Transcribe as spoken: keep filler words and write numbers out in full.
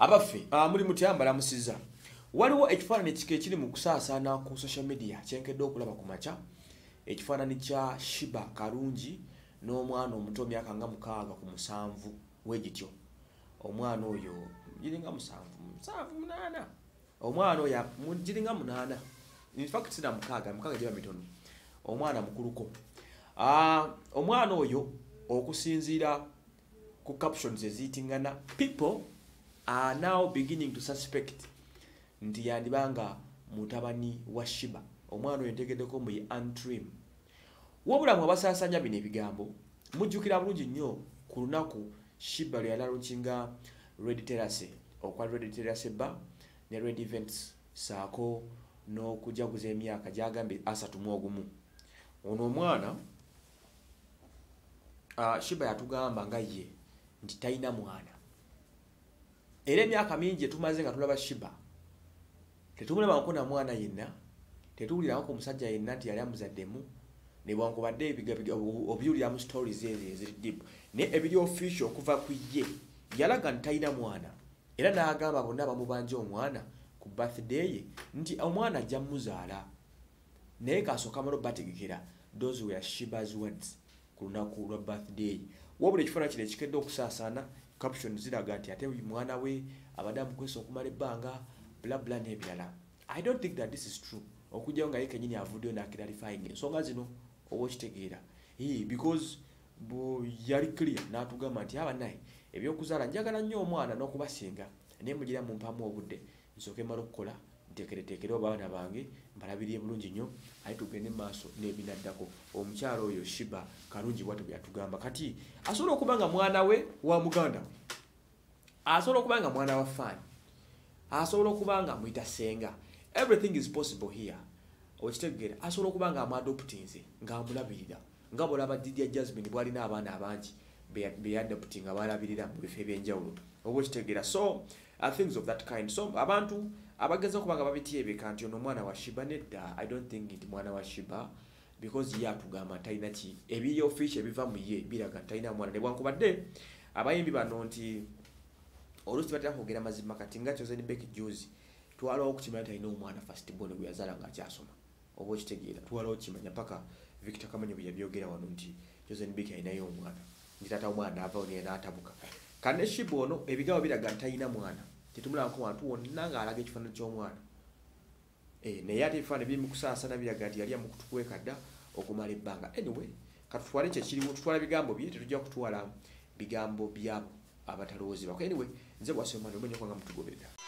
Abaffe uh, muri mutyambala musiza. Waliwo ekifaananyi kike kiri mu kusaasaana ku social media kyenkedde okulaba ku makya. Ekifaananyi kya Shiba Karungi n'omwana omuto myaka nga mukaaga ku musanvu w'egityo. Omwana oyo giringa musanvu, musanvu munaana. Omwana oyo giringa munaana. In fact sina mukaaga, mukaaga giba mitono. Omwana mukuluko. Ah, uh, omwana oyo okusinziira ku captions ezitingana, people are now beginning to suspect nti yandibanga mutabani wa Shiba. Omwana oyo ntegeddeko mu Antrim. Wabula mwe basaasanya bino ebigambo mujjukira bulungi nnyo ku lunaku Shiba lwe yalalunkinga Red Terrace, okwa Red Terrace bar ne Red Events saako n'okujaguza emyaka gy'agambye asatu mu ogumu. Ono omwana uh, Shiba yatugamba nga ye nti talina mwana. Era emyaka mingi tumaze nga tulaba Shiba tetumulaba nkona mwana yenna, tetuwulira ko omusajja yenna nti yali amuzaddemu ne bwankubadde ebigabiga obyulira mu stories ezo eziri deep ne ebiri official okuva ku ye yalaga nti talina mwana. Era n'agamba bonna bamubanja omwana ku birthday ye nti omwana ajja muzaala naye kasooka malo bategekera. Those were Shiba's words ku lunaku lwa birthday. Wabula ekifaananyi kino ekikedde okusaasaana, caption ziraga nti ate mwana we abadde amukwesa okumala ebbanga bla bla n'ebirala. I don't think that this is true. Okujjayo nga ye kennyini avuddeyo n'akiralifying ensonga zino oba okitegeera. Ee, because bo yali clear n'atugamba nti abanaye ebyokuzaala njagala nnyo omwana n'okubasinga naye mugira mumpamu obudde nsooke mala okukola nteekereteekere abaana bange mbalabiriye bulungi nnyo ate tugende mu maaso n'ebinaddako. Omukyalo oyo Shiba Karungi bw'atyo bwe yatugamba. Kati asobola okuba nga mwana we wa muganda we, asobola okuba nga mwana wa faani, asobola okuba nga amuyita senga. Everything is possible here. Okitegeera asobola okuba nga amuadoptinze ng'amulabirira nga bw'olaba Didia Jasmine bw'alina abaana abangi be yadoptinga balabirira mu bifo eby'enjawulo oba okitegeera. So uh, things of that kind. So abantu abageza okuba nga babityebeeka nti ono omwana wa Shiba nedda. I don't think nti mwana wa Shiba because ye atugamba talina ki ebiri official ebiva mu ye biraga talina mwana. Ne bwankubadde abayimbi bano nti oluusi batera kwogera mazima kati nga Chosen Beck Juice twalawo okukimanya talina omwana first born gwe yazaala nga akyasoma oba okitegeera. Twalawo okukimanya paka Victor Kamanyi bwe yabyogera wano nti Chosen Beck alinayo omwana nti taata omwana avawo naye n'atabuka. Kane Shiba ono ebigambo biraga talina mwana. Tetumulaba ko wantu wonna ng'alaga ekifaananyi ky'omwana. Eh, naye ate ebifaananyi biri mu kusaasaana biraga nti yali amukutu kwekadda okumala ebbanga. Anyway, katutwale kye kirimu, tutwala bigambo bye, tetujja kutwala bigambo byabo abatalowoozebwako. Anyway, nze bw'asoma omwana omenye kwanga mutugoberera.